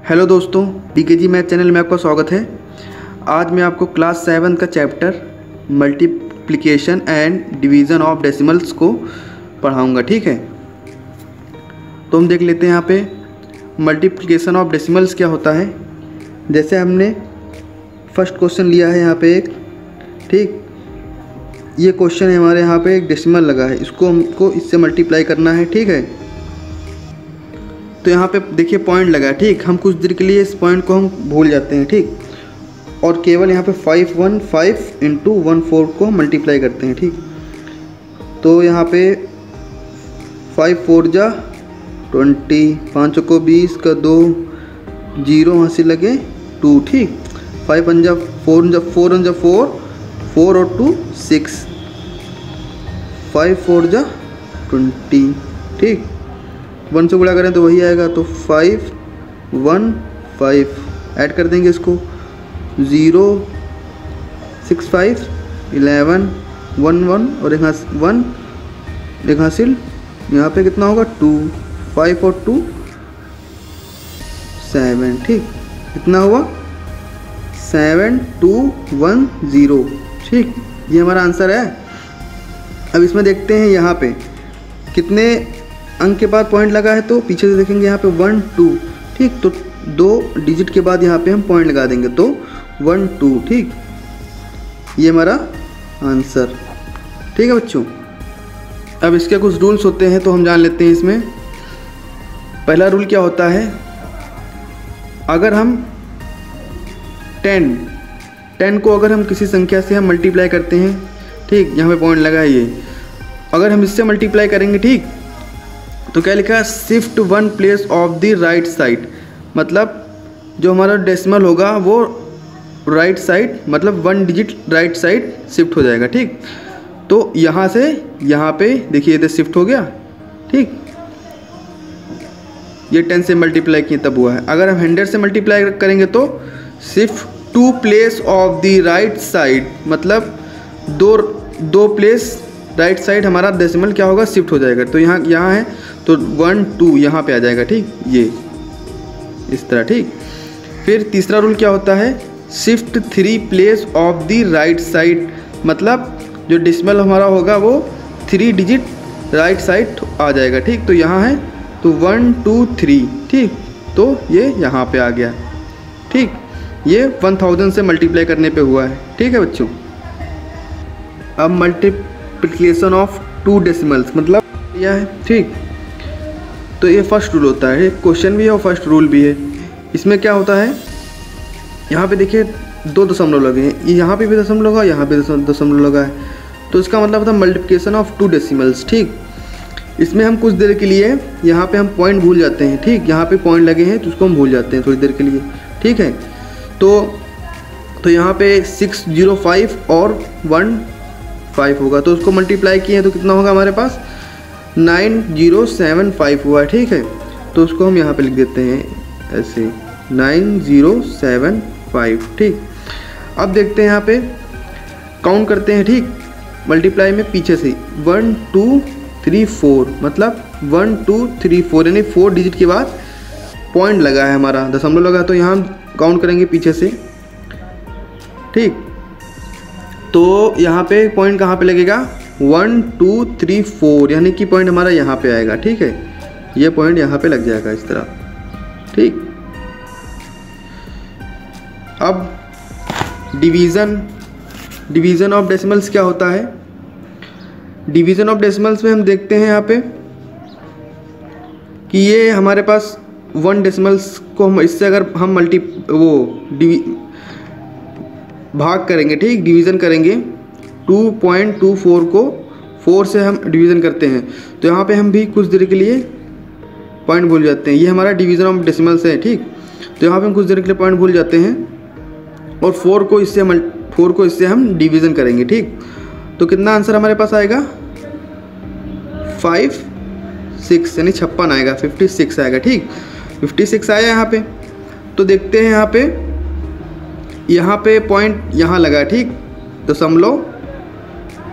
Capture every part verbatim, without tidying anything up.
Hello दोस्तों, PKG math channel में आपका स्वागत है। आज मैं आपको क्लास सेवन का chapter multiplication and division of decimals को पढ़ाऊंगा। ठीक है, तो हम देख लेते हैं यहाँ पे मल्टीप्लिकेशन ऑफ डेसिमल्स क्या होता है। जैसे हमने फर्स्ट क्वेश्चन लिया है यहाँ पे एक, ठीक, ये क्वेश्चन है हमारे यहाँ पे एक डेसिमल लगा है, इसको हमको इससे मल्टीप्लाई करना है। ठीक है, तो यहाँ पे देखिए पॉइंट लगा है, ठीक, हम कुछ देर के लिए इस पॉइंट को हम भूल जाते हैं, ठीक, और केवल यहाँ पे five one five into one four को मल्टीप्लाई करते हैं। ठीक, तो यहाँ पे फाइव फोर जा ट्वेंटी, पाँचों को बीस का दो, जीरो वहाँ से लगे टू, ठीक, फाइव वन जा फोर जा फोर वन जा फोर, फोर और टू सिक्स, फाइव फोर जा ट्वेंटी, ठीक, वन से गुणा करें तो वही आएगा, तो फाइव वन फाइव ऐड कर देंगे इसको, zero six five eleven one one और एक वन एक हासिल, यहाँ पे कितना होगा टू, फाइव और टू सेवन, ठीक, कितना हुआ सेवन टू वन ज़ीरो, ठीक, ये हमारा आंसर है। अब इसमें देखते हैं यहाँ पे कितने अंक के बाद पॉइंट लगा है, तो पीछे से देखेंगे यहाँ पे वन टू, ठीक, तो दो डिजिट के बाद यहाँ पे हम पॉइंट लगा देंगे, तो वन टू, ठीक, ये हमारा आंसर। ठीक है बच्चों, अब इसके कुछ रूल्स होते हैं तो हम जान लेते हैं। इसमें पहला रूल क्या होता है, अगर हम टेन टेन को अगर हम किसी संख्या से हम मल्टीप्लाई करते हैं, ठीक, यहाँ पे पॉइंट लगा है ये, अगर हम इससे मल्टीप्लाई करेंगे, ठीक, तो क्या लिखा है, shift one place of the right side, मतलब जो हमारा डेसिमल होगा वो राइट साइड, मतलब one digit right side shift हो जाएगा। ठीक, तो यहाँ से यहाँ पे देखिए इधर शिफ्ट हो गया, ठीक, ये टेन से मल्टीप्लाई किए तब हुआ है। अगर हम हंड्रेड से मल्टीप्लाई करेंगे तो shift two place of the right side, मतलब दो दो प्लेस राइट साइड हमारा डेसिमल क्या होगा, शिफ्ट हो जाएगा। तो यहाँ यहाँ है तो वन टू यहाँ पे आ जाएगा, ठीक, ये इस तरह, ठीक। फिर तीसरा रूल क्या होता है, shift three place of the right side, मतलब जो डेसिमल हमारा होगा वो थ्री डिजिट राइट साइड आ जाएगा, ठीक, तो यहाँ है तो वन टू थ्री, ठीक, तो ये यहाँ पे आ गया, ठीक, ये वन थाउजेंड से मल्टीप्लाई करने पे हुआ है। ठीक है बच्चों, अब मल्टीप्लिकेशन ऑफ टू डेसिमल्स मतलब यह है, ठीक, तो ये फर्स्ट रूल होता है, क्वेश्चन भी है और फर्स्ट रूल भी है। इसमें क्या होता है, यहाँ पे देखिए दो दशमलव लगे हैं, यहाँ पे भी दशमलव लगा, यहाँ पे दशमलव लगा है, तो इसका मतलब होता है मल्टीप्लिकेशन ऑफ टू डेसिमल्स। ठीक, इसमें हम कुछ देर के लिए यहाँ पे हम पॉइंट भूल जाते हैं, ठीक, यहाँ पे पॉइंट लगे हैं तो उसको हम भूल जाते हैं थोड़ी देर के लिए। ठीक है, तो तो यहाँ पे सिक्स जीरो फाइव और वन फाइव होगा, तो उसको मल्टीप्लाई किए हैं तो कितना होगा हमारे पास, नाइन जीरो सेवन फाइव हुआ है। ठीक है, तो उसको हम यहाँ पे लिख देते हैं ऐसे, नाइन ज़ीरो सेवन फाइव, ठीक। अब देखते हैं यहाँ पे काउंट करते हैं, ठीक, मल्टीप्लाई में पीछे से वन टू थ्री फोर, मतलब वन टू थ्री फोर यानी फोर डिजिट के बाद पॉइंट लगा है हमारा, दशमलव लगा, तो यहाँ हम काउंट करेंगे पीछे से, ठीक, तो यहाँ पे पॉइंट कहाँ पे लगेगा, वन टू थ्री फोर, यानी कि पॉइंट हमारा यहाँ पे आएगा। ठीक है, ये पॉइंट यहाँ पे लग जाएगा इस तरह, ठीक। अब डिवीज़न डिवीज़न ऑफ डेसिमल्स क्या होता है, डिवीज़न ऑफ डेसिमल्स में हम देखते हैं यहाँ पे कि ये हमारे पास वन डेसिमल्स को हम इससे अगर हम मल्टी वो डिवी भाग करेंगे, ठीक, डिवीज़न करेंगे, टू पॉइंट टू फोर को फोर से हम डिवीज़न करते हैं, तो यहाँ पे हम भी कुछ देर के लिए पॉइंट भूल जाते हैं, ये हमारा डिवीज़न ऑफ डेसिमल्स है। ठीक, तो यहाँ पे हम कुछ देर के लिए पॉइंट भूल जाते हैं और फोर को इससे हम फोर को इससे हम डिवीज़न करेंगे, ठीक, तो कितना आंसर हमारे पास आएगा, फाइव सिक्स यानी छप्पन आएगा, फिफ्टी सिक्स आएगा, ठीक, फिफ्टी सिक्स आया यहाँ पे। तो देखते हैं यहाँ पे यहाँ पे पॉइंट यहाँ लगा, ठीक, दशमलव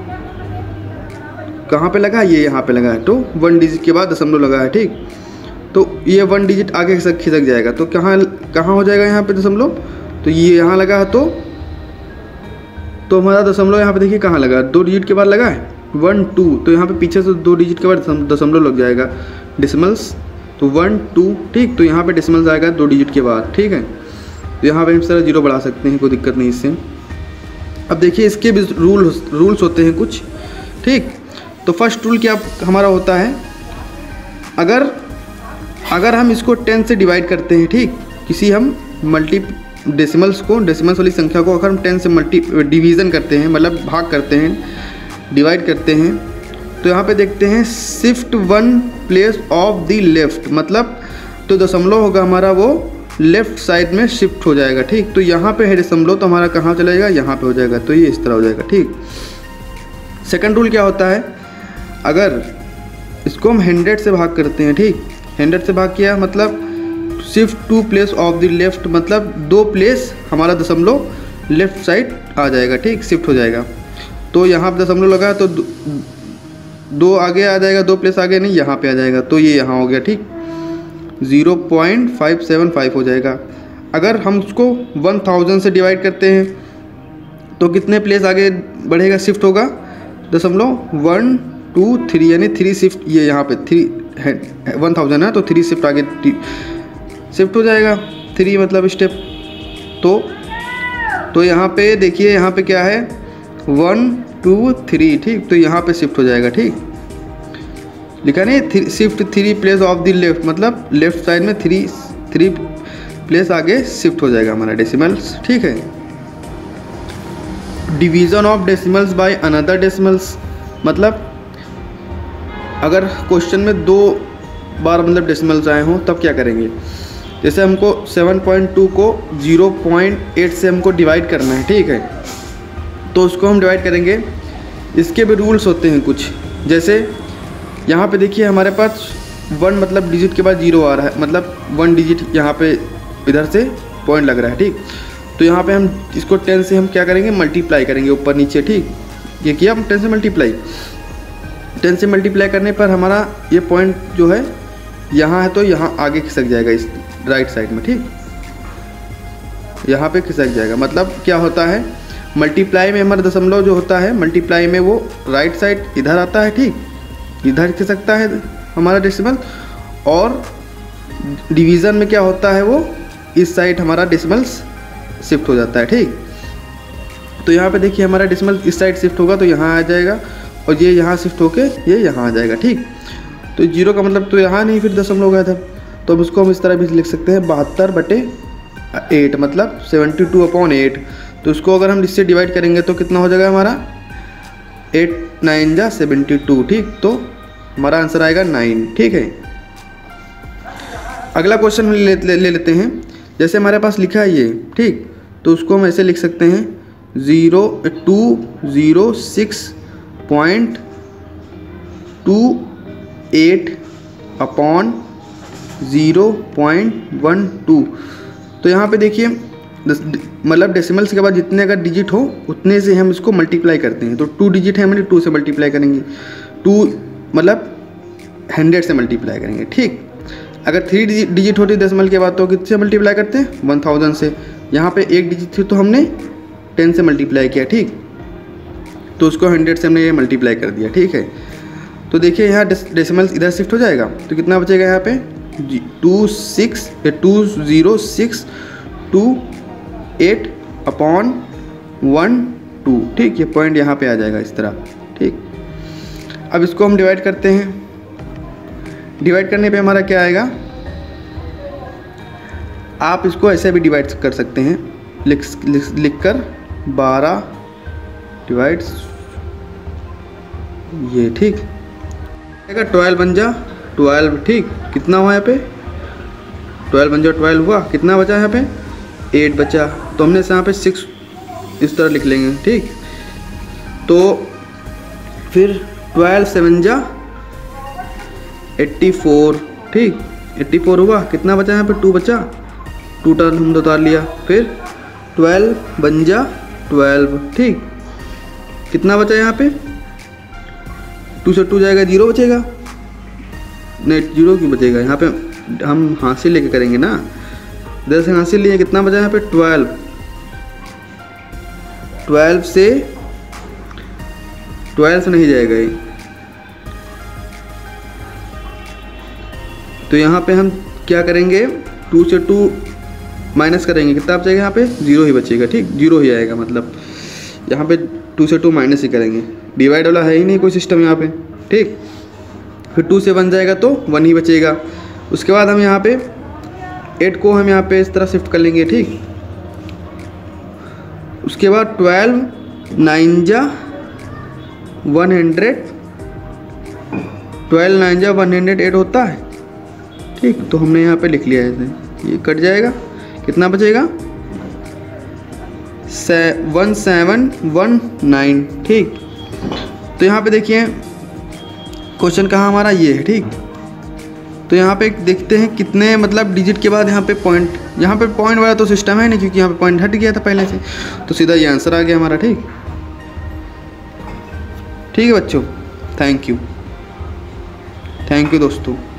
कहाँ पे लगा, ये यहाँ पे लगा है, तो वन डिजिट के बाद दशमलव लगा है, ठीक, तो ये वन डिजिट आगे खिसक खिसक जाएगा। तो कहाँ कहाँ हो जाएगा यहाँ पे दशमलव, तो ये यहाँ लगा है, तो तो हमारा दशमलव यहाँ पे देखिए कहाँ लगा, दो डिजिट के बाद लगा है वन टू, तो यहाँ पे पीछे से दो डिजिट के बाद दशमलव लग जाएगा डेसिमल्स, तो वन टू, ठीक। तो यहाँ पे डेसिमल्स आएगा दो डिजिट के बाद, ठीक है। तो यहाँ पे हम इस तरह जीरो बढ़ा सकते हैं, कोई दिक्कत नहीं इससे। अब देखिए इसके भी रूल रूल्स होते हैं कुछ, ठीक। तो फर्स्ट रूल क्या हमारा होता है, अगर अगर हम इसको टेन से डिवाइड करते हैं, ठीक, किसी हम मल्टी डेसिमल्स को, डेसिमल्स वाली संख्या को अगर हम टेन से मल्टी डिवीज़न करते हैं, मतलब भाग करते हैं, डिवाइड करते हैं, तो यहाँ पे देखते हैं shift one place of the left, मतलब तो दशमलव होगा हमारा वो लेफ़्ट साइड में शिफ्ट हो जाएगा, ठीक। तो यहाँ पे है दशमलव, तो हमारा कहाँ चला जाएगा, यहाँ पे हो जाएगा, तो ये इस तरह हो जाएगा, ठीक। सेकंड रूल क्या होता है, अगर इसको हम हंड्रेड से भाग करते हैं, ठीक, हंड्रेड से भाग किया मतलब shift two place of the left, मतलब दो प्लेस हमारा दशमलव लेफ्ट साइड आ जाएगा, ठीक, शिफ्ट हो जाएगा। तो यहाँ पे दशमलव लगा तो दो, दो आगे आ जाएगा, दो प्लेस आगे नहीं, यहाँ पे आ जाएगा, तो ये यहाँ हो गया, ठीक, zero point five seven five हो जाएगा। अगर हम उसको वन थाउजेंड से डिवाइड करते हैं तो कितने प्लेस आगे बढ़ेगा, शिफ्ट होगा दशमलव वन टू थ्री, यानी थ्री शिफ्ट, ये यहाँ पे थ्री है, वन थाउजेंड है तो थ्री शिफ्ट आगे शिफ्ट हो जाएगा, थ्री मतलब स्टेप। तो तो यहाँ पे देखिए, यहाँ पे क्या है, वन टू थ्री, ठीक, तो यहाँ पे शिफ्ट हो जाएगा, ठीक, लिखा नहीं, shift three place of the left, मतलब लेफ्ट साइड में थ्री थ्री प्लेस आगे शिफ्ट हो जाएगा हमारा डेसिमल्स, ठीक है। Division of decimals by another decimals, मतलब अगर क्वेश्चन में दो बार मतलब डेसिमल्स आए हों तब क्या करेंगे, जैसे हमको सेवन पॉइंट टू को ज़ीरो पॉइंट एट से हमको डिवाइड करना है, ठीक है, तो उसको हम डिवाइड करेंगे। इसके भी रूल्स होते हैं कुछ, जैसे यहाँ पे देखिए हमारे पास वन मतलब डिजिट के बाद जीरो आ रहा है, मतलब वन डिजिट यहाँ पे इधर से पॉइंट लग रहा है, ठीक। तो यहाँ पे हम इसको टेन से हम क्या करेंगे, मल्टीप्लाई करेंगे ऊपर नीचे, ठीक, ये किया हम टेन से मल्टीप्लाई, टेन से मल्टीप्लाई करने पर हमारा ये पॉइंट जो है यहाँ है, तो यहाँ आगे खिसक जाएगा इस राइट साइड में, ठीक, यहाँ पे खिसक जाएगा। मतलब क्या होता है, मल्टीप्लाई में हमारा दशमलव जो होता है, मल्टीप्लाई में वो राइट साइड इधर आता है, ठीक, इधर खिसकता है हमारा डेसिमल, और डिवीज़न में क्या होता है, वो इस साइड हमारा डेसिमल्स शिफ्ट हो जाता है, ठीक। तो यहाँ पे देखिए हमारा डेसिमल इस साइड शिफ्ट होगा तो यहाँ आ जाएगा, और ये यहाँ शिफ्ट होके ये यहाँ आ जाएगा, ठीक। तो जीरो का मतलब तो यहाँ नहीं, फिर दशमलव गया था, तो अब उसको हम इस तरह भी लिख सकते हैं, बहत्तर बटे एट, मतलब सेवेंटी टू अपॉन एट। तो उसको अगर हम इससे डिवाइड करेंगे तो कितना हो जाएगा हमारा, एट नाइन जा सेवेंटी टू, ठीक। तो हमारा आंसर आएगा नाइन, ठीक है। अगला क्वेश्चन ले, ले, ले लेते हैं, जैसे हमारे पास लिखा है ये, ठीक, तो उसको हम ऐसे लिख सकते हैं, zero two zero six point two eight upon zero point one two. तो यहाँ पे देखिए मतलब डेसिमल्स के बाद जितने अगर डिजिट हो उतने से हम इसको मल्टीप्लाई करते हैं, तो टू डिजिट है मतलब टू से मल्टीप्लाई करेंगे, टू मतलब हंड्रेड से मल्टीप्लाई करेंगे, ठीक। अगर थ्री डिजिट होती डेसिमल के बाद तो किससे मल्टीप्लाई करते हैं, वन थाउजेंड से। यहाँ पे एक डिजिट थी तो हमने टेन से मल्टीप्लाई किया, ठीक, तो उसको हंड्रेड से हमने ये मल्टीप्लाई कर दिया, ठीक है। तो देखिए यहाँ डेसिमल्स इधर शिफ्ट हो जाएगा, तो कितना बचेगा यहाँ पे, two six two zero six two eight upon one two, ठीक, ये पॉइंट यहाँ पे आ जाएगा इस तरह, ठीक। अब इसको हम डिवाइड करते हैं, डिवाइड करने पे हमारा क्या आएगा, आप इसको ऐसे भी डिवाइड कर सकते हैं, लिख लिख, लिख कर बारह डिवाइड्स ये, ठीक, आएगा ट्वेल्व बन जा ट्वेल्व, ठीक। कितना हुआ यहाँ पे, ट्वेल्व बन जा ट्वेल्व हुआ, कितना बचा यहाँ पे, एट बचा, तो हमने यहाँ पे सिक्स इस तरह लिख लेंगे, ठीक। तो फिर ट्वेल्व सेवन जा एट्टी फोर, ठीक, एट्टी फोर हुआ, कितना बचा यहाँ पे, टू बचा, टू टर्न हमने उतार लिया, फिर ट्वेल्व बन जा ट्वेल्व, ठीक, कितना बचा यहाँ पे, टू से टू जाएगा जीरो बचेगा, नहीं जीरो क्यों बचेगा यहाँ पे, हम हासिल लेके करेंगे ना। दस हासिल लिए, कितना बचा यहाँ पे ट्वेल्व। ट्वेल्व से ट्वेल्व से नहीं जाएगा ये, तो यहाँ पे हम क्या करेंगे, टू से टू माइनस करेंगे, कितना बचेगा यहाँ पे, जीरो ही बचेगा। ठीक, जीरो ही आएगा, मतलब यहाँ पे टू से टू माइनस ही करेंगे, डिवाइड वाला है ही नहीं कोई सिस्टम यहाँ पे। ठीक, फिर टू से वन जाएगा तो वन ही बचेगा। उसके बाद हम यहाँ पे एट को हम यहाँ पे इस तरह शिफ्ट कर लेंगे। ठीक, उसके बाद ट्वेल्व नाइन जा वन हंड्रेड, ट्वेल्व नाइन जा वन हंड्रेड एट होता है। ठीक, तो हमने यहाँ पे लिख लिया है ऐसे, ये कट जाएगा, कितना बचेगा, से वन सेवन वन नाइन। ठीक, तो यहाँ पे देखिए क्वेश्चन कहाँ हमारा ये है। ठीक, तो यहाँ पे देखते हैं कितने मतलब डिजिट के बाद यहाँ पे पॉइंट, यहाँ पे पॉइंट वाला तो सिस्टम है नहीं क्योंकि यहाँ पे पॉइंट हट गया था पहले से, तो सीधा ये आंसर आ गया हमारा। ठीक, ठीक है बच्चों, थैंक यू, थैंक यू दोस्तों।